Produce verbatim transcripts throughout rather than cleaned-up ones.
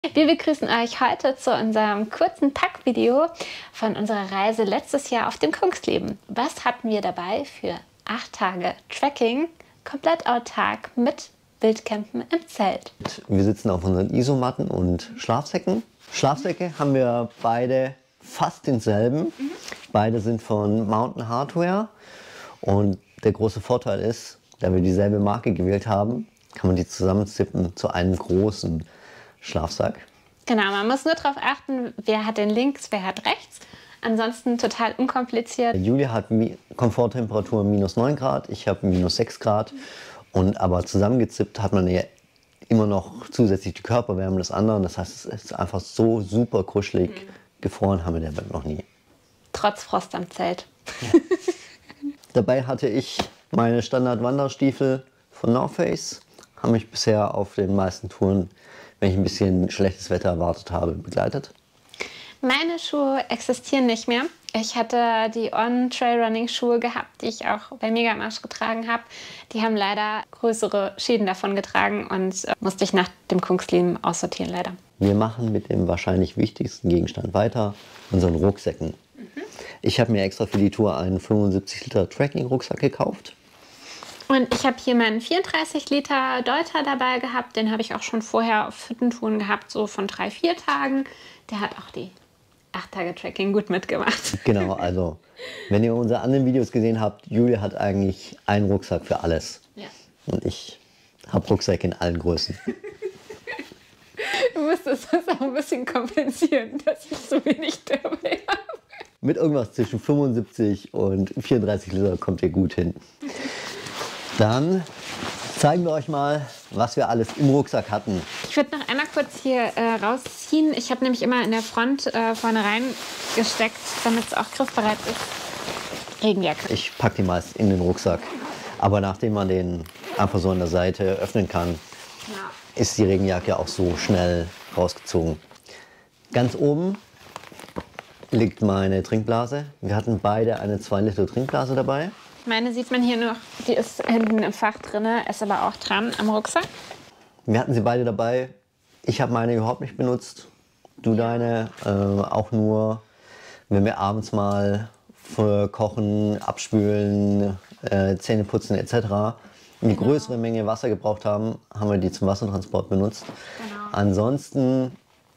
Wir begrüßen euch heute zu unserem kurzen Packvideo von unserer Reise letztes Jahr auf dem Kungsleden. Was hatten wir dabei für acht Tage Trekking, komplett autark mit Wildcampen im Zelt? Wir sitzen auf unseren Isomatten und Schlafsäcken. Schlafsäcke haben wir beide fast denselben. Mhm. Beide sind von Mountain Hardwear. Und der große Vorteil ist, da wir dieselbe Marke gewählt haben, kann man die zusammenzippen zu einem großen Schlafsack. Genau, man muss nur darauf achten, wer hat den links, wer hat rechts. Ansonsten total unkompliziert. Julia hat Komforttemperatur minus neun Grad, ich habe minus sechs Grad. Und aber zusammengezippt hat man ja immer noch zusätzlich die Körperwärme des anderen. Das heißt, es ist einfach so super kuschelig. Mhm. Gefroren haben wir der Welt noch nie. Trotz Frost am Zelt. Ja. Dabei hatte ich meine Standard-Wanderstiefel von North Face. Haben mich bisher auf den meisten Touren, wenn ich ein bisschen schlechtes Wetter erwartet habe, begleitet. Meine Schuhe existieren nicht mehr. Ich hatte die On-Trail-Running-Schuhe gehabt, die ich auch bei Megamarsch getragen habe. Die haben leider größere Schäden davon getragen und äh, musste ich nach dem Kungsleden aussortieren, leider. Wir machen mit dem wahrscheinlich wichtigsten Gegenstand weiter, unseren Rucksäcken. Mhm. Ich habe mir extra für die Tour einen fünfundsiebzig Liter Trekking-Rucksack gekauft. Und ich habe hier meinen vierunddreißig Liter Deuter dabei gehabt. Den habe ich auch schon vorher auf Hüttentouren gehabt, so von drei, vier Tagen. Der hat auch die acht Tage Trekking gut mitgemacht. Genau, also wenn ihr unsere anderen Videos gesehen habt, Julia hat eigentlich einen Rucksack für alles. Ja. Und ich habe Rucksäcke in allen Größen. Du musstest das auch ein bisschen kompensieren, dass ich so wenig dabei habe. Mit irgendwas zwischen fünfundsiebzig und vierunddreißig Liter kommt ihr gut hin. Dann zeigen wir euch mal, was wir alles im Rucksack hatten. Ich würde noch einmal kurz hier äh, rausziehen. Ich habe nämlich immer in der Front äh, vorne reingesteckt, damit es auch griffbereit ist. Regenjacke. Ich packe die meist in den Rucksack. Aber nachdem man den einfach so an der Seite öffnen kann, ja, ist die Regenjacke auch so schnell rausgezogen. Ganz oben liegt meine Trinkblase. Wir hatten beide eine zwei Liter Trinkblase dabei. Meine sieht man hier noch, die ist hinten im Fach drin, ist aber auch dran am Rucksack. Wir hatten sie beide dabei. Ich habe meine überhaupt nicht benutzt. Du deine äh, auch nur, wenn wir abends mal für Kochen, Abspülen, äh, Zähne putzen et cetera eine genau. größere Menge Wasser gebraucht haben, haben wir die zum Wassertransport benutzt. Genau. Ansonsten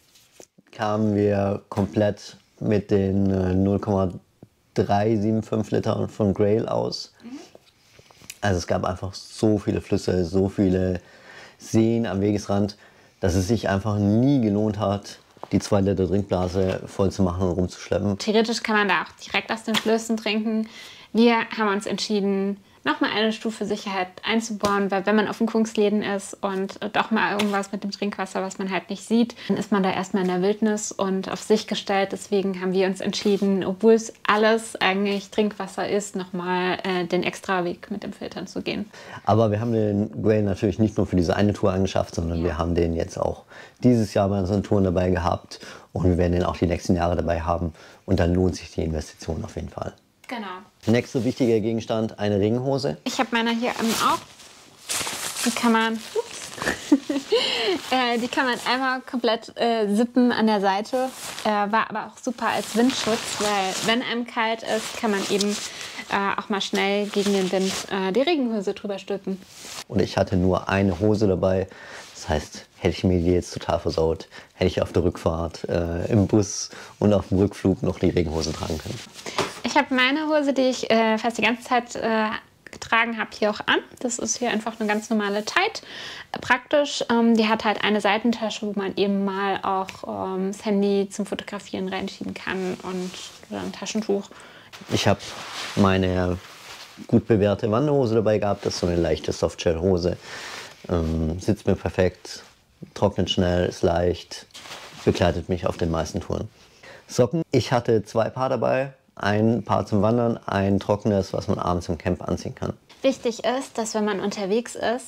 kamen wir komplett mit den äh, null Komma drei sieben fünf Liter von Grail aus. Mhm. Also es gab einfach so viele Flüsse, so viele Seen am Wegesrand, dass es sich einfach nie gelohnt hat, die zwei Liter Trinkblase voll zu machen und rumzuschleppen. Theoretisch kann man da auch direkt aus den Flüssen trinken. Wir haben uns entschieden, nochmal eine Stufe Sicherheit einzubauen, weil wenn man auf dem Kungsleden ist und doch mal irgendwas mit dem Trinkwasser, was man halt nicht sieht, dann ist man da erstmal in der Wildnis und auf sich gestellt. Deswegen haben wir uns entschieden, obwohl es alles eigentlich Trinkwasser ist, nochmal äh, den Extraweg mit dem Filtern zu gehen. Aber wir haben den Grail natürlich nicht nur für diese eine Tour angeschafft, sondern ja, wir haben den jetzt auch dieses Jahr bei unseren Touren dabei gehabt und wir werden den auch die nächsten Jahre dabei haben und dann lohnt sich die Investition auf jeden Fall. Genau. Nächster wichtiger Gegenstand, eine Regenhose. Ich habe meine hier auch. Die kann man, ups, äh, die kann man einmal komplett äh, sippen an der Seite. Äh, war aber auch super als Windschutz, weil wenn einem kalt ist, kann man eben äh, auch mal schnell gegen den Wind äh, die Regenhose drüber stülpen. Und ich hatte nur eine Hose dabei. Das heißt, hätte ich mir die jetzt total versaut, hätte ich auf der Rückfahrt äh, im Bus und auf dem Rückflug noch die Regenhose tragen können. Ich habe meine Hose, die ich äh, fast die ganze Zeit äh, getragen habe, hier auch an. Das ist hier einfach eine ganz normale Tight. Praktisch, ähm, die hat halt eine Seitentasche, wo man eben mal auch ähm, das Handy zum Fotografieren reinschieben kann und oder ein Taschentuch. Ich habe meine gut bewährte Wanderhose dabei gehabt. Das ist so eine leichte Softshell-Hose. Ähm, sitzt mir perfekt, trocknet schnell, ist leicht, begleitet mich auf den meisten Touren. Socken, ich hatte zwei Paar dabei. Ein Paar zum Wandern, ein trockenes, was man abends im Camp anziehen kann. Wichtig ist, dass wenn man unterwegs ist,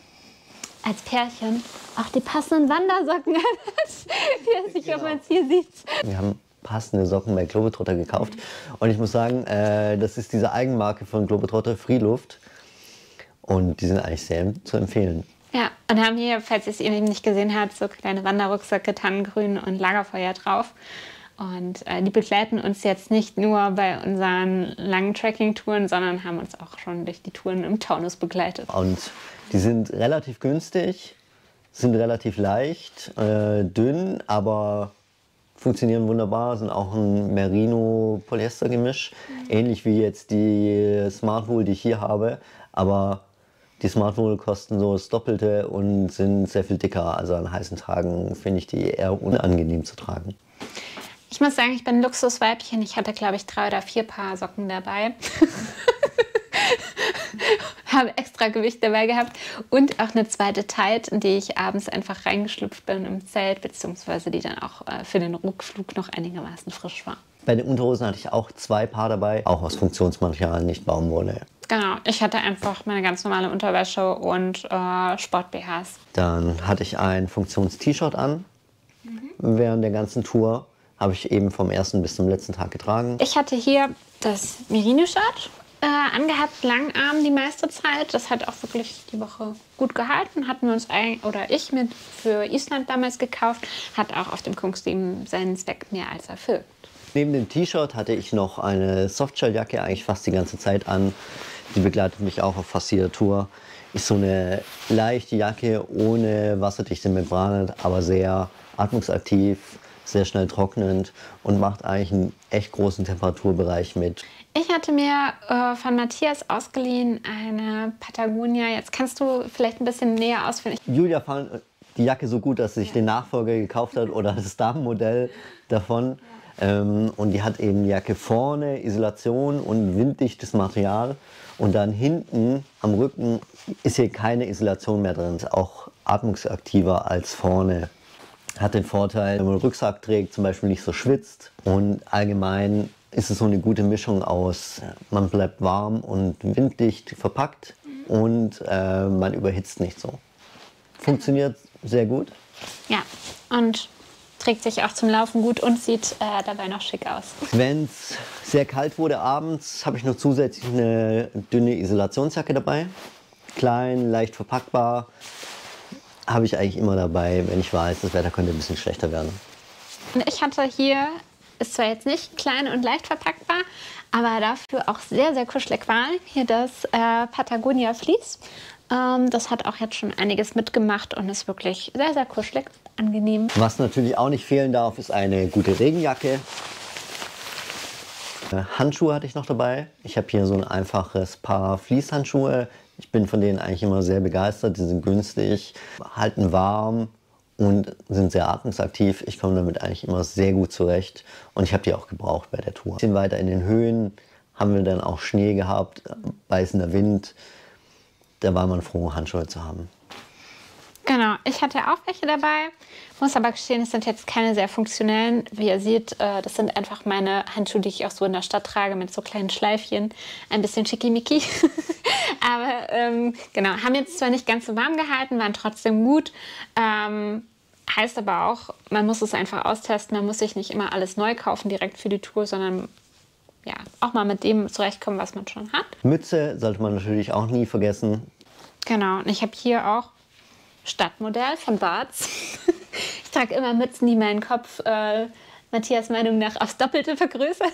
als Pärchen auch die passenden Wandersocken hat. Ich weiß nicht, ob man es hier sieht. Wir haben passende Socken bei Globetrotter gekauft. Und ich muss sagen, äh, das ist diese Eigenmarke von Globetrotter, Freeluft. Und die sind eigentlich sehr zu empfehlen. Ja, und haben hier, falls ihr es eben nicht gesehen habt, so kleine Wanderrucksäcke, Tannengrün und Lagerfeuer drauf. Und äh, die begleiten uns jetzt nicht nur bei unseren langen Trekking-Touren, sondern haben uns auch schon durch die Touren im Taunus begleitet. Und die sind relativ günstig, sind relativ leicht, äh, dünn, aber funktionieren wunderbar, sind auch ein Merino-Polyester-Gemisch, mhm. ähnlich wie jetzt die Smartwool, die ich hier habe, aber die Smartwool kosten so das Doppelte und sind sehr viel dicker, also an heißen Tagen finde ich die eher unangenehm zu tragen. Ich muss sagen, ich bin ein Luxusweibchen. Ich hatte, glaube ich, drei oder vier Paar Socken dabei. Habe extra Gewicht dabei gehabt und auch eine zweite Tight, in die ich abends einfach reingeschlüpft bin im Zelt, beziehungsweise die dann auch äh, für den Rückflug noch einigermaßen frisch war. Bei den Unterhosen hatte ich auch zwei Paar dabei, auch aus Funktionsmaterial, nicht Baumwolle. Genau, ich hatte einfach meine ganz normale Unterwäsche und äh, Sport-B Hs. Dann hatte ich ein Funktions-T-Shirt an, mhm. während der ganzen Tour. Habe ich eben vom ersten bis zum letzten Tag getragen. Ich hatte hier das Merino-Shirt äh, angehabt, Langarm die meiste Zeit. Das hat auch wirklich die Woche gut gehalten. Hatten wir uns ein, oder ich mit für Island damals gekauft. Hat auch auf dem Kungsleben seinen Zweck mehr als erfüllt. Neben dem T-Shirt hatte ich noch eine Softshelljacke eigentlich fast die ganze Zeit an. Die begleitet mich auch auf fast jeder Tour. Ist so eine leichte Jacke ohne wasserdichte Membrane, aber sehr atmungsaktiv, sehr schnell trocknend und macht eigentlich einen echt großen Temperaturbereich mit. Ich hatte mir äh, von Matthias ausgeliehen eine Patagonia. Jetzt kannst du vielleicht ein bisschen näher ausführen. Julia fand die Jacke so gut, dass sie sich den Nachfolger gekauft hat oder das Damenmodell davon. Ja. Ähm, und die hat eben die Jacke vorne, Isolation und winddichtes Material. Und dann hinten am Rücken ist hier keine Isolation mehr drin. Ist auch atmungsaktiver als vorne. Hat den Vorteil, wenn man einen Rucksack trägt, zum Beispiel nicht so schwitzt. Und allgemein ist es so eine gute Mischung aus, man bleibt warm und winddicht verpackt und äh, man überhitzt nicht so. Funktioniert sehr gut. Ja, und trägt sich auch zum Laufen gut und sieht äh, dabei noch schick aus. Wenn es sehr kalt wurde abends, habe ich noch zusätzlich eine dünne Isolationsjacke dabei. Klein, leicht verpackbar. Habe ich eigentlich immer dabei, wenn ich weiß, das Wetter könnte ein bisschen schlechter werden. Und ich hatte hier, ist zwar jetzt nicht klein und leicht verpackbar, aber dafür auch sehr, sehr kuschelig war. Hier das äh, Patagonia Fleece. Ähm, das hat auch jetzt schon einiges mitgemacht und ist wirklich sehr, sehr kuschelig, angenehm. Was natürlich auch nicht fehlen darf, ist eine gute Regenjacke. Äh, Handschuhe hatte ich noch dabei. Ich habe hier so ein einfaches Paar Fließhandschuhe. Ich bin von denen eigentlich immer sehr begeistert. Die sind günstig, halten warm und sind sehr atmungsaktiv. Ich komme damit eigentlich immer sehr gut zurecht und ich habe die auch gebraucht bei der Tour. Ein bisschen weiter in den Höhen haben wir dann auch Schnee gehabt, beißender Wind. Da war man froh, Handschuhe zu haben. Genau, ich hatte auch welche dabei, muss aber gestehen, es sind jetzt keine sehr funktionellen. Wie ihr seht, äh, das sind einfach meine Handschuhe, die ich auch so in der Stadt trage, mit so kleinen Schleifchen, ein bisschen schickimicki. aber ähm, genau, haben jetzt zwar nicht ganz so warm gehalten, waren trotzdem gut. Ähm, heißt aber auch, man muss es einfach austesten, man muss sich nicht immer alles neu kaufen direkt für die Tour, sondern ja, auch mal mit dem zurechtkommen, was man schon hat. Mütze sollte man natürlich auch nie vergessen. Genau, und ich habe hier auch Stadtmodell von Barts. Ich trage immer Mützen, die meinen Kopf äh, Matthias Meinung nach aufs Doppelte vergrößern.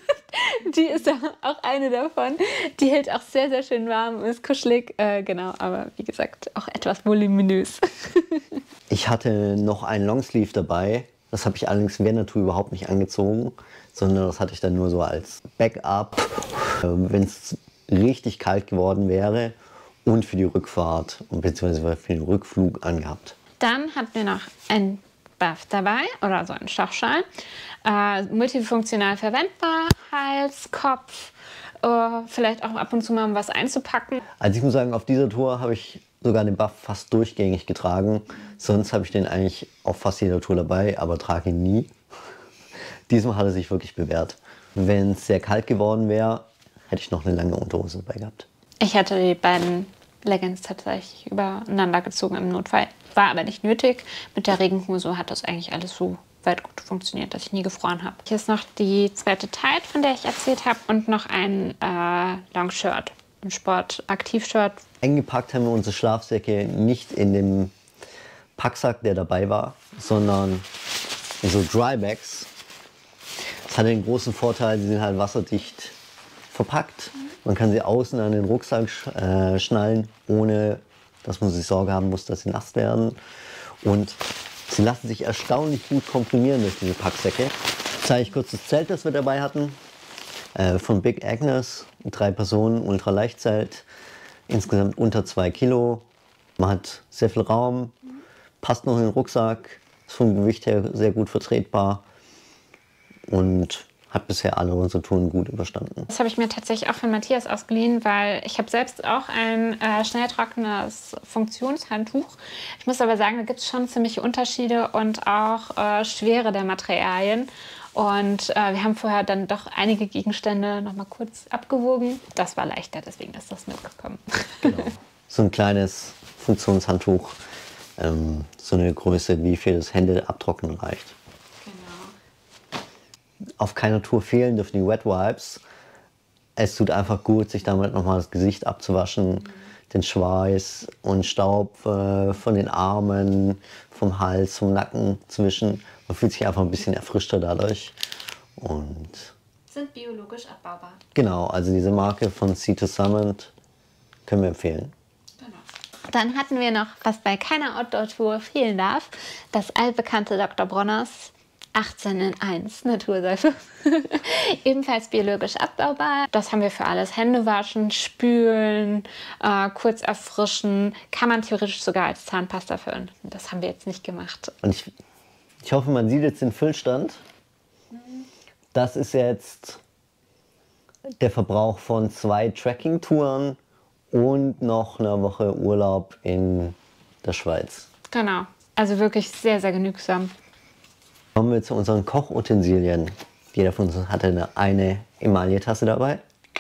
Die ist auch eine davon. Die hält auch sehr, sehr schön warm, ist kuschelig. Äh, genau, aber wie gesagt, auch etwas voluminös. Ich hatte noch einen Longsleeve dabei. Das habe ich allerdings während der Tour überhaupt nicht angezogen, sondern das hatte ich dann nur so als Backup, äh, wenn es richtig kalt geworden wäre. Und für die Rückfahrt bzw. für den Rückflug angehabt. Dann hatten wir noch ein Buff dabei oder so einen Stoffschal. Äh, multifunktional verwendbar, Hals, Kopf, äh, vielleicht auch ab und zu mal um was einzupacken. Also ich muss sagen, auf dieser Tour habe ich sogar den Buff fast durchgängig getragen. Sonst habe ich den eigentlich auf fast jeder Tour dabei, aber trage ihn nie. Diesmal hat er sich wirklich bewährt. Wenn es sehr kalt geworden wäre, hätte ich noch eine lange Unterhose dabei gehabt. Ich hatte die beiden Leggings tatsächlich übereinander gezogen im Notfall. War aber nicht nötig. Mit der Regenhose hat das eigentlich alles so weit gut funktioniert, dass ich nie gefroren habe. Hier ist noch die zweite Tight, von der ich erzählt habe, und noch ein äh, Longshirt. ein Sport-Aktiv-Shirt. Eingepackt haben wir unsere Schlafsäcke nicht in dem Packsack, der dabei war, sondern in so Drybags. Das hat den großen Vorteil, sie sind halt wasserdicht verpackt. Man kann sie außen an den Rucksack äh, schnallen, ohne dass man sich Sorge haben muss, dass sie nass werden. Und sie lassen sich erstaunlich gut komprimieren durch diese Packsäcke. Ich zeige ich kurz das Zelt, das wir dabei hatten. Äh, von Big Agnes, drei Personen, Ultraleichtzelt, insgesamt unter zwei Kilo. Man hat sehr viel Raum, passt noch in den Rucksack, ist vom Gewicht her sehr gut vertretbar und hat bisher alle unsere Touren gut überstanden. Das habe ich mir tatsächlich auch von Matthias ausgeliehen, weil ich habe selbst auch ein äh, schnell trockenes Funktionshandtuch. Ich muss aber sagen, da gibt es schon ziemliche Unterschiede und auch äh, Schwere der Materialien. Und äh, wir haben vorher dann doch einige Gegenstände noch mal kurz abgewogen. Das war leichter, deswegen ist das mitgekommen. Genau. So ein kleines Funktionshandtuch, ähm, so eine Größe, wie für das Hände abtrocknen reicht. Genau. Auf keiner Tour fehlen dürfen die Wet Wipes. Es tut einfach gut, sich damit nochmal das Gesicht abzuwaschen, mhm. den Schweiß und Staub äh, von den Armen, vom Hals, vom Nacken zu wischen. Man fühlt sich einfach ein bisschen erfrischter dadurch. Und sind biologisch abbaubar. Genau, also diese Marke von Sea to Summit können wir empfehlen. Genau. Dann hatten wir noch, was bei keiner Outdoor-Tour fehlen darf, das allbekannte Doktor Bronner's achtzehn in eins Naturseife. Ebenfalls biologisch abbaubar. Das haben wir für alles. Hände waschen, spülen, äh, kurz erfrischen. Kann man theoretisch sogar als Zahnpasta verwenden. Das haben wir jetzt nicht gemacht. Und ich, ich hoffe, man sieht jetzt den Füllstand. Das ist jetzt der Verbrauch von zwei Trekking-Touren und noch einer Woche Urlaub in der Schweiz. Genau. Also wirklich sehr, sehr genügsam. Kommen wir zu unseren Kochutensilien. Jeder von uns hatte eine, eine Emaille-Tasse dabei.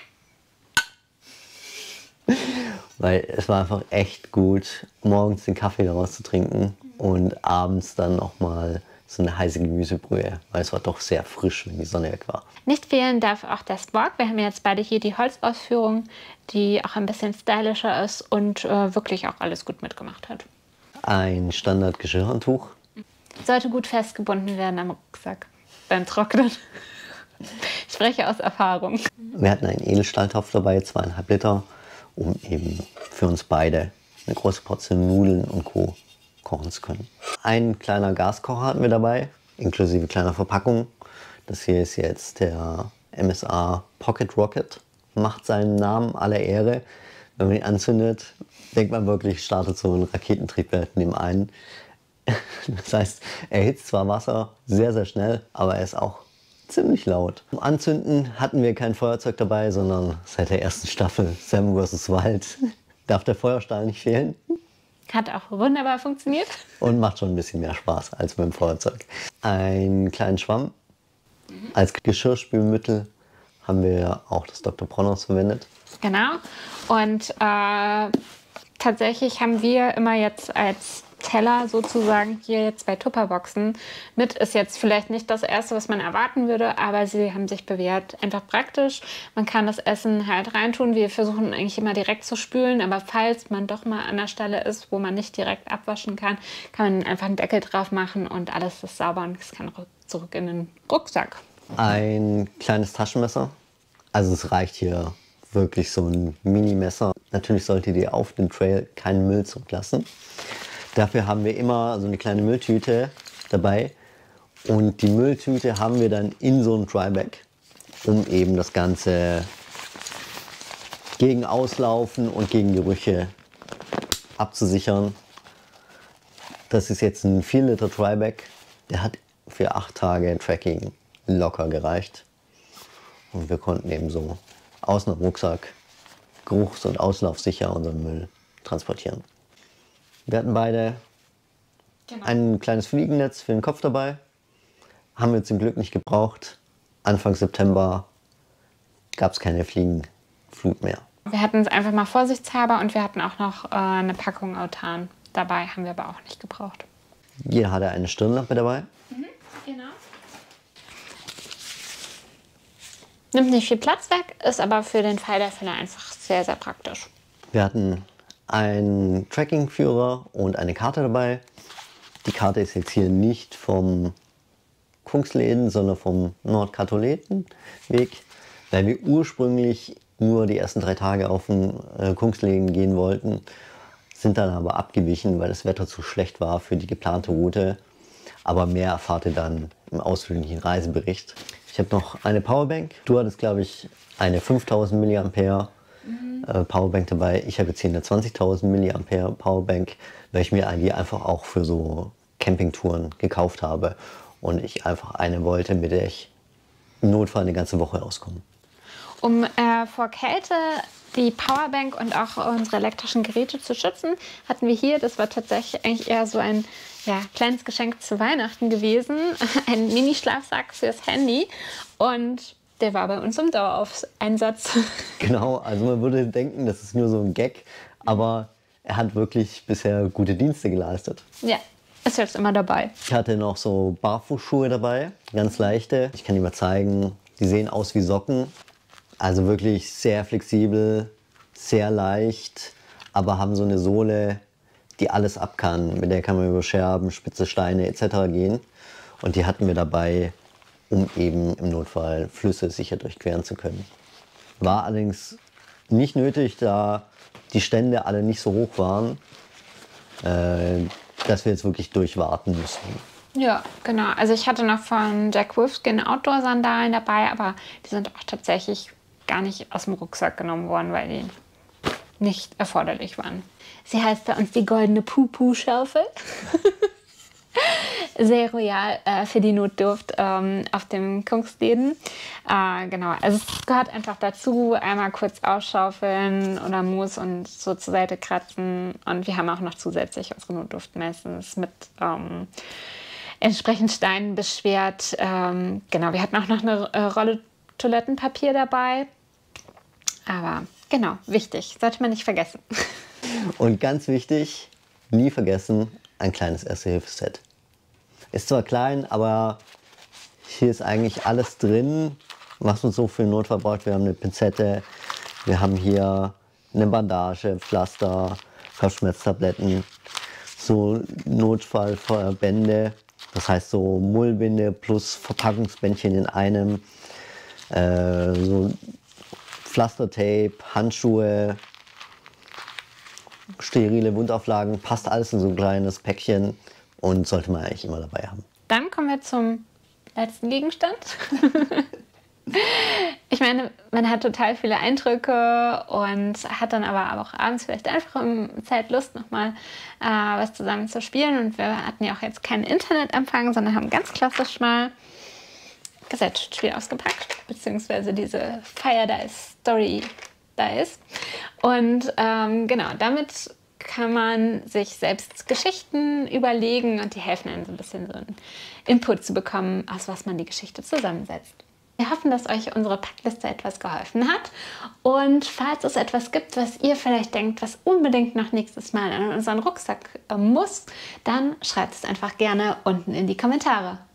Weil es war einfach echt gut, morgens den Kaffee daraus zu trinken und abends dann nochmal so eine heiße Gemüsebrühe, weil es war doch sehr frisch, wenn die Sonne weg war. Nicht fehlen darf auch der Spork. Wir haben jetzt beide hier die Holzausführung, die auch ein bisschen stylischer ist und äh, wirklich auch alles gut mitgemacht hat. Ein Standard-Geschirrhandtuch. Sollte gut festgebunden werden am Rucksack beim Trocknen. Ich spreche aus Erfahrung. Wir hatten einen Edelstahltopf dabei, zweieinhalb Liter, um eben für uns beide eine große Portion Nudeln und Co. kochen zu können. Ein kleiner Gaskocher hatten wir dabei, inklusive kleiner Verpackung. Das hier ist jetzt der M S A Pocket Rocket. Macht seinen Namen aller Ehre. Wenn man ihn anzündet, denkt man wirklich, startet so ein Raketentriebwerk neben einen. Das heißt, er erhitzt zwar Wasser sehr, sehr schnell, aber er ist auch ziemlich laut. Zum Anzünden hatten wir kein Feuerzeug dabei, sondern seit der ersten Staffel Sam versus. Wild darf der Feuerstahl nicht fehlen. Hat auch wunderbar funktioniert. Und macht schon ein bisschen mehr Spaß als mit dem Feuerzeug. Einen kleinen Schwamm. Als Geschirrspülmittel haben wir auch das Doktor Bronner's verwendet. Genau. Und äh, tatsächlich haben wir immer jetzt als Teller sozusagen hier jetzt bei Tupperboxen mit. Ist jetzt vielleicht nicht das Erste, was man erwarten würde, aber sie haben sich bewährt. Einfach praktisch. Man kann das Essen halt reintun. Wir versuchen eigentlich immer direkt zu spülen, aber falls man doch mal an der Stelle ist, wo man nicht direkt abwaschen kann, kann man einfach einen Deckel drauf machen und alles ist sauber und es kann zurück in den Rucksack. Ein kleines Taschenmesser. Also es reicht hier wirklich so ein Mini-Messer. Natürlich solltet ihr auf dem Trail keinen Müll zurücklassen. Dafür haben wir immer so eine kleine Mülltüte dabei und die Mülltüte haben wir dann in so ein Dryback, um eben das Ganze gegen Auslaufen und gegen Gerüche abzusichern. Das ist jetzt ein vier Liter Dryback, der hat für acht Tage Tracking locker gereicht und wir konnten eben so aus dem Rucksack geruchs- und auslaufsicher unseren Müll transportieren. Wir hatten beide genau. ein kleines Fliegennetz für den Kopf dabei. Haben wir zum Glück nicht gebraucht. Anfang September gab es keine Fliegenflut mehr. Wir hatten es einfach mal vorsichtshalber und wir hatten auch noch äh, eine Packung Autan dabei. Haben wir aber auch nicht gebraucht. Jeder hatte eine Stirnlampe dabei. Mhm, genau. Nimmt nicht viel Platz weg, ist aber für den Fall der Fälle einfach sehr, sehr praktisch. Wir hatten einen Trekkingführer und eine Karte dabei. Die Karte ist jetzt hier nicht vom Kungsläden, sondern vom Nordkatholetenweg, weil wir ursprünglich nur die ersten drei Tage auf den äh, Kungsläden gehen wollten, sind dann aber abgewichen, weil das Wetter zu schlecht war für die geplante Route. Aber mehr erfahrt ihr dann im ausführlichen Reisebericht. Ich habe noch eine Powerbank. Du hattest, glaube ich, eine fünftausend Milliampere mhm. äh, Powerbank dabei. Ich habe jetzt hier eine zwanzigtausend Milliampere Powerbank, weil ich mir eigentlich einfach auch für so Campingtouren gekauft habe. Und ich einfach eine wollte, mit der ich im Notfall eine ganze Woche auskomme. Um äh, vor Kälte die Powerbank und auch unsere elektrischen Geräte zu schützen, hatten wir hier, das war tatsächlich eigentlich eher so ein ja, kleines Geschenk zu Weihnachten gewesen, ein Mini-Schlafsack fürs Handy und der war bei uns im Dauereinsatz. Genau, also man würde denken, das ist nur so ein Gag, aber er hat wirklich bisher gute Dienste geleistet. Ja, ist jetzt immer dabei. Ich hatte noch so Barfußschuhe dabei, ganz leichte. Ich kann die mal zeigen, die sehen aus wie Socken. Also wirklich sehr flexibel, sehr leicht, aber haben so eine Sohle, die alles ab kann. Mit der kann man über Scherben, spitze Steine et cetera gehen. Und die hatten wir dabei, um eben im Notfall Flüsse sicher durchqueren zu können. War allerdings nicht nötig, da die Stände alle nicht so hoch waren, äh, dass wir jetzt wirklich durchwarten mussten. Ja, genau. Also ich hatte noch von Jack Wolfskin Outdoor-Sandalen dabei, aber die sind auch tatsächlich gar nicht aus dem Rucksack genommen worden, weil die nicht erforderlich waren. Sie heißt bei uns die goldene Puh-Puh-Schaufel. Sehr royal äh, für die Notdurft ähm, auf dem Kungsläden. Äh, genau, also es gehört einfach dazu, einmal kurz ausschaufeln oder Moos und so zur Seite kratzen. Und wir haben auch noch zusätzlich unsere Notdurft meistens mit ähm, entsprechend Steinen beschwert. Ähm, genau, wir hatten auch noch eine äh, Rolle Toilettenpapier dabei. Aber genau, wichtig, sollte man nicht vergessen. Und ganz wichtig, nie vergessen, ein kleines Erste-Hilfe-Set. Ist zwar klein, aber hier ist eigentlich alles drin, was man so für den Notfall braucht. Wir haben eine Pinzette, wir haben hier eine Bandage, Pflaster, Kopfschmerztabletten, so Notfallverbände, das heißt so Mullbinde plus Verpackungsbändchen in einem, äh, so Pflastertape, Handschuhe, sterile Wundauflagen, passt alles in so ein kleines Päckchen und sollte man eigentlich immer dabei haben. Dann kommen wir zum letzten Gegenstand. Ich meine, man hat total viele Eindrücke und hat dann aber auch abends vielleicht einfach im Zelt Lust, nochmal äh, was zusammen zu spielen. Und wir hatten ja auch jetzt keinen Internetempfang, sondern haben ganz klassisch mal Gesellschaftsspiel ausgepackt, beziehungsweise diese Fire Dice Story Dice. Und ähm, genau, damit kann man sich selbst Geschichten überlegen und die helfen einem so ein bisschen so einen Input zu bekommen, aus was man die Geschichte zusammensetzt. Wir hoffen, dass euch unsere Packliste etwas geholfen hat und falls es etwas gibt, was ihr vielleicht denkt, was unbedingt noch nächstes Mal in unseren Rucksack äh, muss, dann schreibt es einfach gerne unten in die Kommentare.